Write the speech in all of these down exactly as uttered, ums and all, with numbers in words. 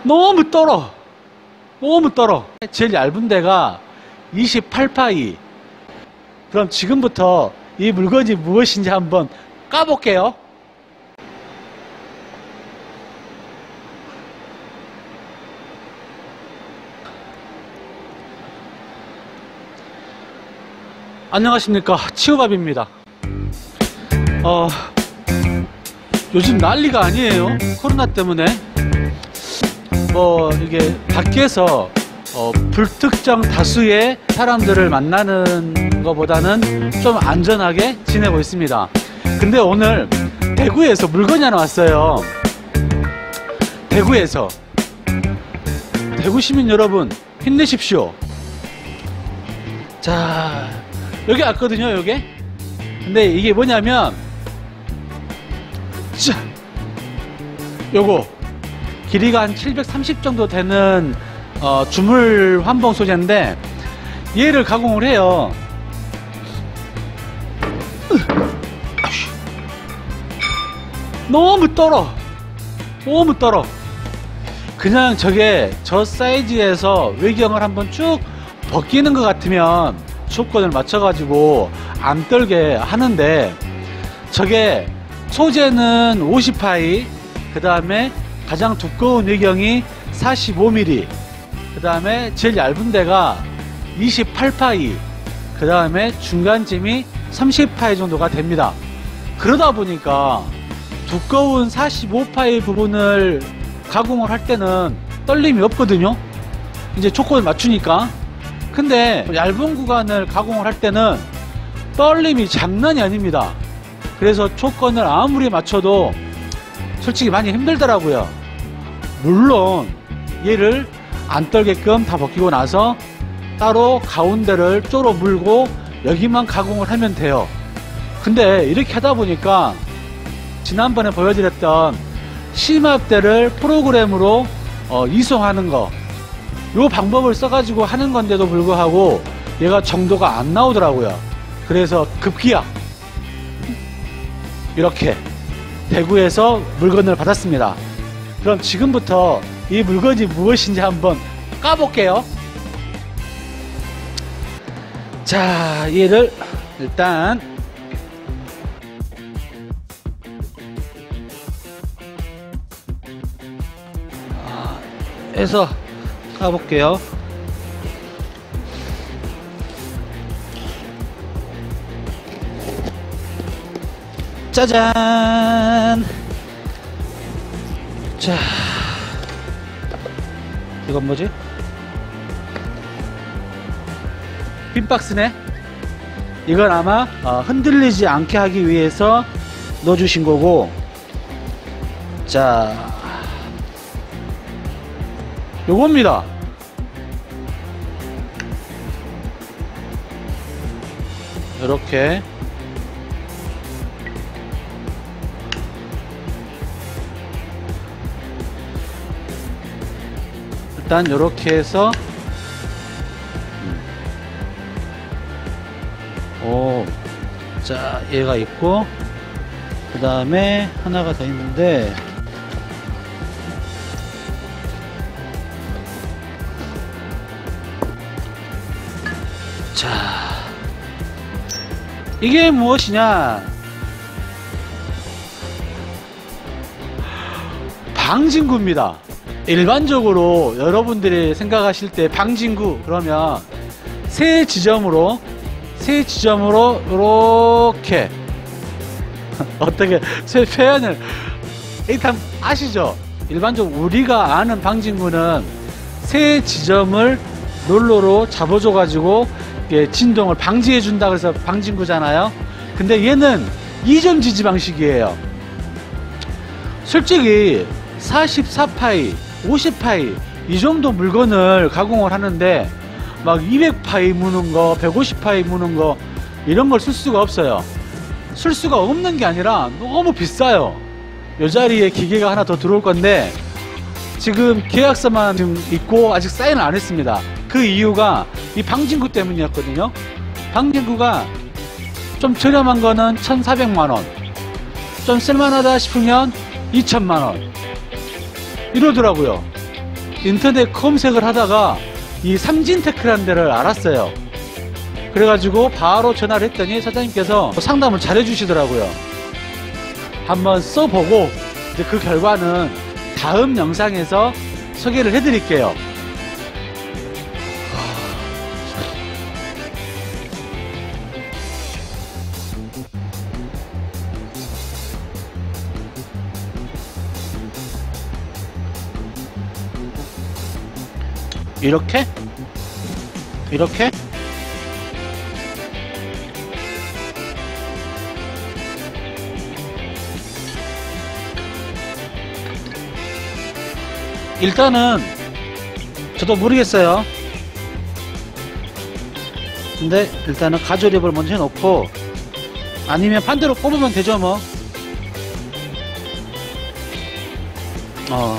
너무 떨어. 너무 떨어. 제일 얇은 데가 이십팔 파이. 그럼 지금부터 이 물건이 무엇인지 한번 까볼게요. 안녕하십니까, 치우밥입니다. 어, 요즘 난리가 아니에요. 코로나 때문에 뭐 이게 밖에서 어, 불특정 다수의 사람들을 만나는 것보다는 좀 안전하게 지내고 있습니다. 근데 오늘 대구에서 물건이 하나 왔어요. 대구에서. 대구 시민 여러분, 힘내십시오. 자, 여기 왔거든요, 여기. 근데 이게 뭐냐면, 자, 요거 길이가 한 칠백삼십 정도 되는 어, 주물 환봉 소재인데, 얘를 가공을 해요. 너무 떨어. 너무 떨어. 그냥 저게 저 사이즈에서 외경을 한번 쭉 벗기는 것 같으면 조건을 맞춰가지고 안 떨게 하는데, 저게 소재는 오십 파이, 그 다음에 가장 두꺼운 외경이 사십오 밀리미터, 그 다음에 제일 얇은 데가 이십팔 파이, 그 다음에 중간쯤이 삼십 파이 정도가 됩니다. 그러다 보니까 두꺼운 사십오 파이 부분을 가공을 할 때는 떨림이 없거든요. 이제 조건을 맞추니까. 근데 얇은 구간을 가공을 할 때는 떨림이 장난이 아닙니다. 그래서 조건을 아무리 맞춰도 솔직히 많이 힘들더라고요. 물론 얘를 안 떨게끔 다 벗기고 나서 따로 가운데를 쪼로 물고 여기만 가공을 하면 돼요. 근데 이렇게 하다 보니까 지난번에 보여드렸던 심압대를 프로그램으로 어, 이송하는 거, 요 방법을 써가지고 하는 건데도 불구하고 얘가 정도가 안 나오더라고요. 그래서 급기야 이렇게 대구에서 물건을 받았습니다. 그럼 지금부터 이 물건이 무엇인지 한번 까볼게요. 자, 얘를 일단 해서 까볼게요. 짜잔. 자, 이건 뭐지? 빈 박스네. 이건 아마 어, 흔들리지 않게 하기 위해서 넣어주신 거고, 자, 요겁니다. 요렇게 일단 요렇게 해서 오, 자, 얘가 있고, 그 다음에 하나가 더 있는데, 자, 이게 무엇이냐? 방진구입니다. 일반적으로 여러분들이 생각하실 때 방진구 그러면 세 지점으로 세 지점으로 이렇게 어떻게 제 표현을 일단 아시죠? 일반적으로 우리가 아는 방진구는 세 지점을 롤러로 잡아줘 가지고 진동을 방지해 준다 그래서 방진구잖아요. 근데 얘는 이 점 지지 방식이에요. 솔직히 사십사 파이, 오십 파이 이 정도 물건을 가공을 하는데 막 이백 파이 무는 거, 백오십 파이 무는 거 이런 걸 쓸 수가 없어요. 쓸 수가 없는 게 아니라 너무 비싸요. 이 자리에 기계가 하나 더 들어올 건데 지금 계약서만 지금 있고 아직 사인을 안 했습니다. 그 이유가 이 방진구 때문이었거든요. 방진구가 좀 저렴한 거는 천사백만 원, 좀 쓸만하다 싶으면 이천만 원 이러더라고요. 인터넷 검색을 하다가 이 삼진테크라는 데를 알았어요. 그래가지고 바로 전화를 했더니 사장님께서 상담을 잘 해주시더라고요. 한번 써보고 이제 그 결과는 다음 영상에서 소개를 해드릴게요. 이렇게 이렇게 일단은 저도 모르겠어요. 근데 일단은 가조립을 먼저 해놓고, 아니면 반대로 뽑으면 되죠 뭐. 어.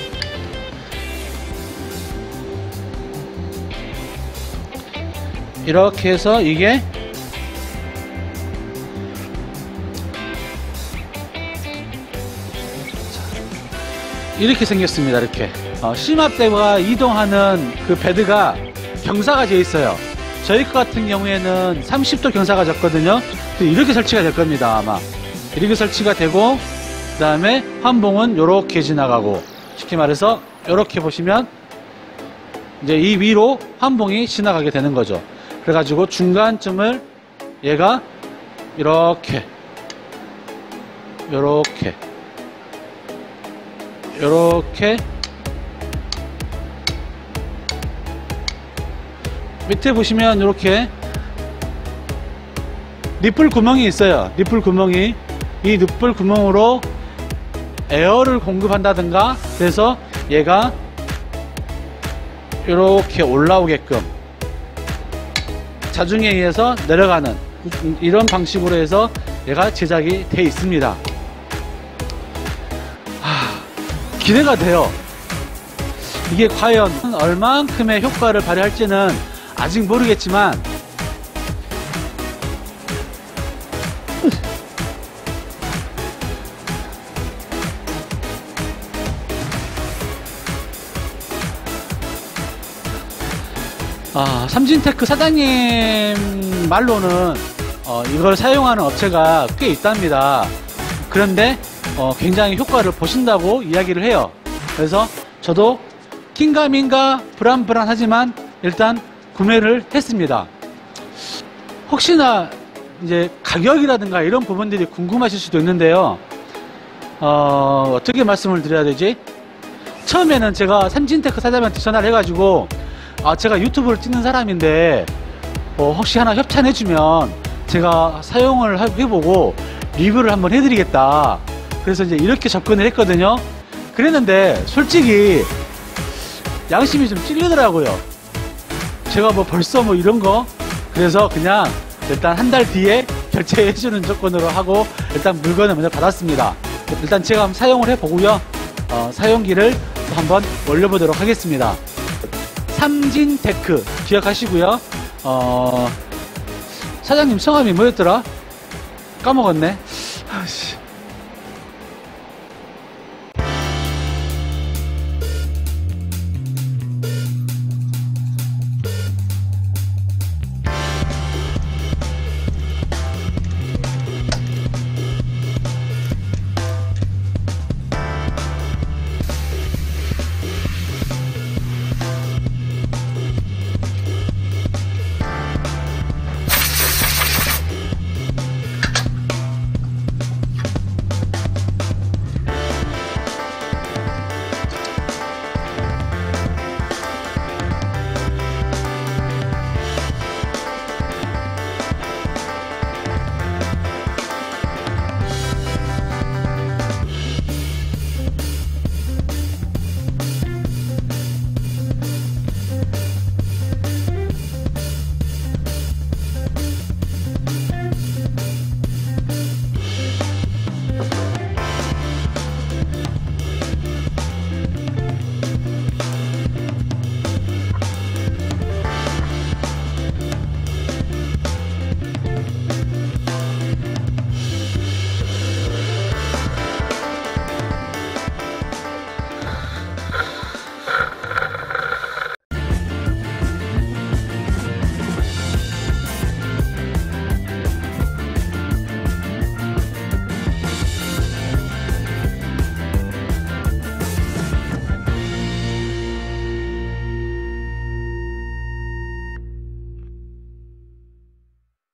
이렇게 해서 이게 이렇게 생겼습니다. 이렇게 어, 심압대가 이동하는 그 베드가 경사가 되어 있어요. 저희 거 같은 경우에는 삼십 도 경사가 졌거든요. 이렇게 설치가 될 겁니다. 아마 이렇게 설치가 되고, 그 다음에 환봉은 요렇게 지나가고, 쉽게 말해서 요렇게 보시면 이제 이 위로 환봉이 지나가게 되는 거죠. 그래가지고 중간쯤을 얘가 이렇게 요렇게 요렇게 밑에 보시면 이렇게 니플 구멍이 있어요. 니플 구멍이, 이 니플 구멍으로 에어를 공급한다든가, 그래서 얘가 이렇게 올라오게끔 자중에 의해서 내려가는 이런 방식으로 해서 얘가 제작이 돼 있습니다. 하, 기대가 돼요. 이게 과연 얼만큼의 효과를 발휘할지는 아직 모르겠지만, 아, 삼진테크 사장님 말로는 어, 이걸 사용하는 업체가 꽤 있답니다. 그런데 어, 굉장히 효과를 보신다고 이야기를 해요. 그래서 저도 긴가민가 불안불안하지만 일단 구매를 했습니다. 혹시나 이제 가격이라든가 이런 부분들이 궁금하실 수도 있는데요. 어, 어떻게 말씀을 드려야 되지? 처음에는 제가 삼진테크 사장님한테 전화를 해가지고, 아, 제가 유튜브를 찍는 사람인데 어, 혹시 하나 협찬해주면 제가 사용을 해보고 리뷰를 한번 해드리겠다. 그래서 이제 이렇게 접근을 했거든요. 그랬는데 솔직히 양심이 좀 찔리더라고요. 제가 뭐 벌써 뭐 이런 거, 그래서 그냥 일단 한 달 뒤에 결제해주는 조건으로 하고 일단 물건을 먼저 받았습니다. 일단 제가 한번 사용을 해보고요. 어, 사용기를 또 한번 올려보도록 하겠습니다. 삼진테크 기억하시고요. 어, 사장님 성함이 뭐였더라? 까먹었네.